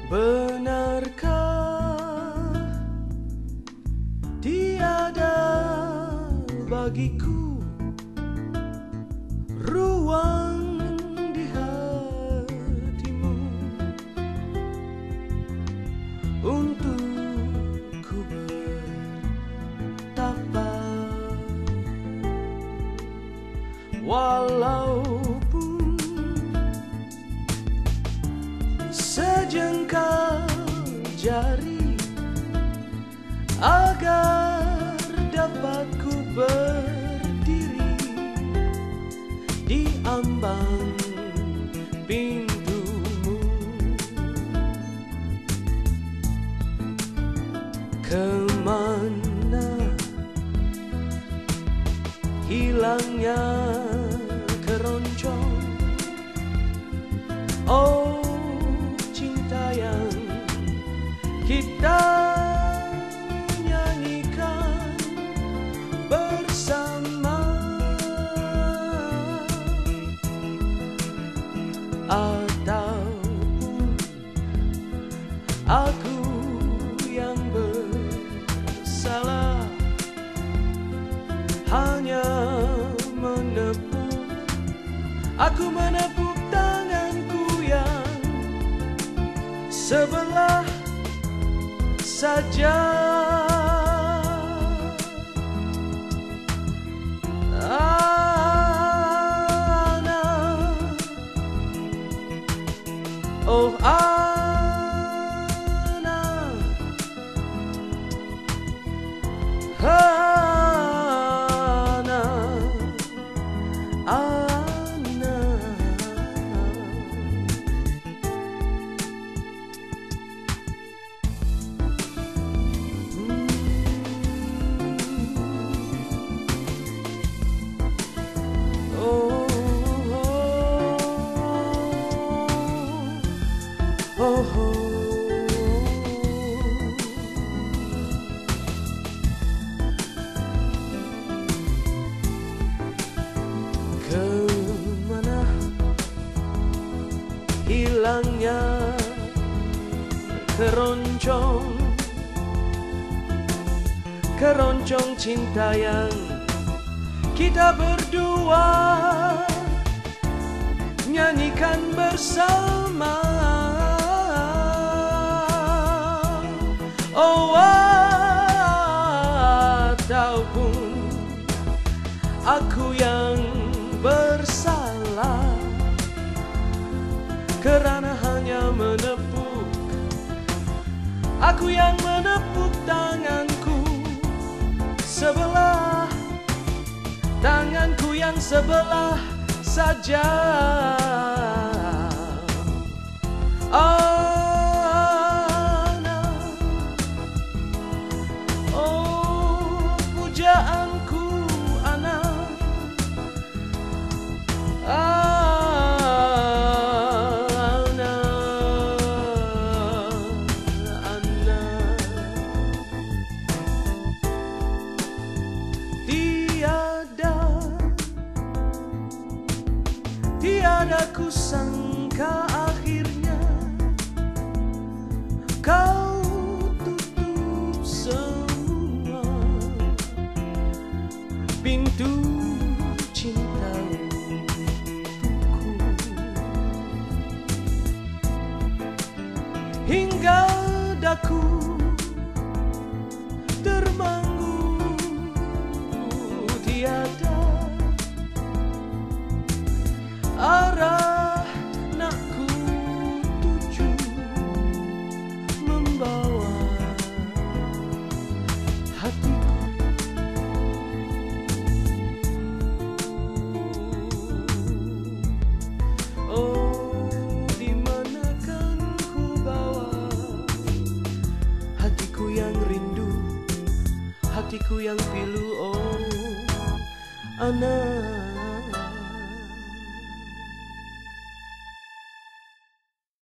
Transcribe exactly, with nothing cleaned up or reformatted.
Benarkah tiada bagiku ruang di hatimu untuk ku bertapa, walaupun sejengkal jari, agar dapat ku berdiri di ambang pintumu. Kemana hilangnya keroncong, oh cinta yang kita nyanyikan bersama. Ataupun aku yang bersalah, hanya menepuk, aku menepuk tanganku yang sebelah saja. Ana, oh Ana, Ana, Ana. Oh, oh. Kemana hilangnya keroncong, keroncong cinta yang kita berdua nyanyikan bersama. Oh, ataupun aku yang bersalah, kerana hanya menepuk, aku yang menepuk tanganku sebelah, tanganku yang sebelah saja. Ana, oh pujaanku Ana, Ana, Ana. Tiada, tiada kusangka akhirnya kau tutup semua pintu cinta untukku, hingga daku termanggu tiada arah nak ku tuju, membawa hatiku. Oh, di manakan ku bawa hatiku yang rindu, hatiku yang pilu. Oh Ana.